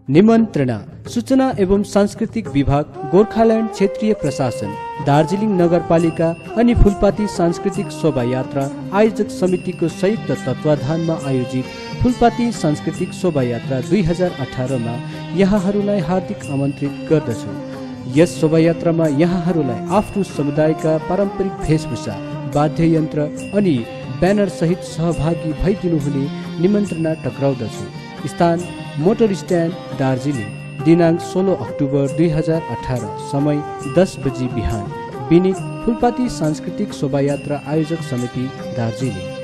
निमन्त्रणा सूचना एवं सांस्कृतिक विभाग, गोर्खाल्यान्ड क्षेत्रीय प्रशासन, दार्जिलिङ नगरपालिका अनि फुलपाती सांस्कृतिक शोभायात्रा आयोजक समितिको संयुक्त तत्वाधानमा आयोजित फुलपाती सांस्कृतिक शोभायात्रा 2018 मा यहाँहरूलाई हार्दिक आमन्त्रित गर्दछु। यस शोभायात्रामा यहाँहरूलाई आफ्नो समुदायका पारम्परिक वेशभूषा, वाद्ययन्त्र अनि ब्यानर सहित सहभागी भइदिनुहुने निमन्त्रणा टक्राउँदछु। स्थान मोटर स्ट्यान्ड, दार्जिलिङ। दिनाङ्क 16 अक्टोबर 2018। समय 10 बजी बिहान। विनीत, फुलपाती सांस्कृतिक शोभायात्रा आयोजक समिति, दार्जिलिङ।